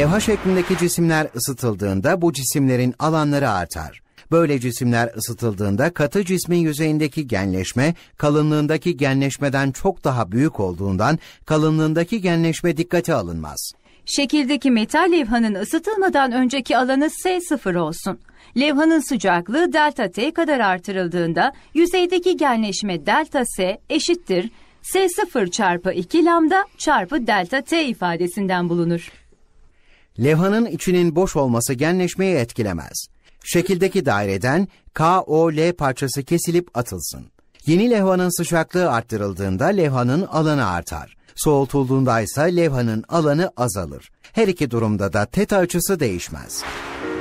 Levha şeklindeki cisimler ısıtıldığında bu cisimlerin alanları artar. Böyle cisimler ısıtıldığında katı cismin yüzeyindeki genleşme, kalınlığındaki genleşmeden çok daha büyük olduğundan kalınlığındaki genleşme dikkate alınmaz. Şekildeki metal levhanın ısıtılmadan önceki alanı S0 olsun. Levhanın sıcaklığı delta T kadar artırıldığında yüzeydeki genleşme delta S eşittir S0 çarpı 2 lambda çarpı delta T ifadesinden bulunur. Levhanın içinin boş olması genleşmeyi etkilemez. Şekildeki daireden KOL parçası kesilip atılsın. Yeni levhanın sıcaklığı arttırıldığında levhanın alanı artar. Soğutulduğunda ise levhanın alanı azalır. Her iki durumda da teta açısı değişmez.